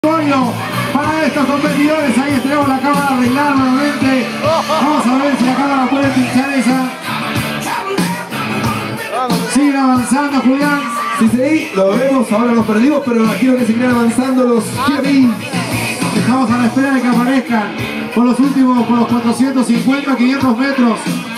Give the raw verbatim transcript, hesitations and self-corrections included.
Para estos competidores, ahí tenemos la cámara arreglada nuevamente. Vamos a ver si la cámara puede pinchar esa. Siguen avanzando, Julián. Sí, sí, lo vemos, ahora los perdimos, pero quiero que sigan avanzando los Kevin. Estamos a la espera de que aparezcan con los últimos, con los cuatrocientos cincuenta, quinientos metros.